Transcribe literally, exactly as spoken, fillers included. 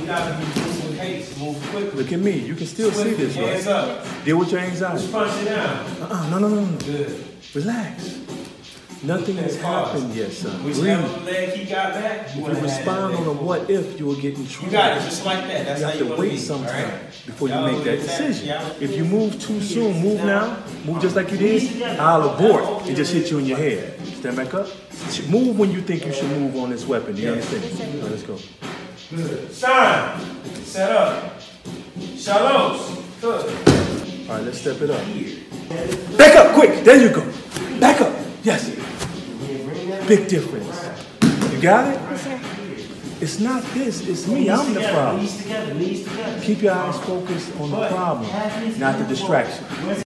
gotta be moving haste, move quickly. Look at me. You can still see this, right? Hands up. Deal with your anxiety. Just punch it down. Uh-uh. No, no, no, no. Good. Relax. Nothing has happened yet, son. Whichever Breathe. leg he got back, you If you respond on a what if, you will get in trouble. You got it, just like that. That's You how have you to want wait to be, some all time right? before you Y'all make that look at decision. y'all- If you move too soon, move now, move just like you did, I'll abort and just hit you in your head. Stand back up. Move when you think you should move on this weapon. Do you understand? All right, let's go. Good. Stein. Set up. Shalos. Good. All right, let's step it up. Back up, quick. There you go. Back up. Yes. Big difference. You got it? It's not this. It's me. I'm the problem. Keep your eyes focused on the problem, not the distraction.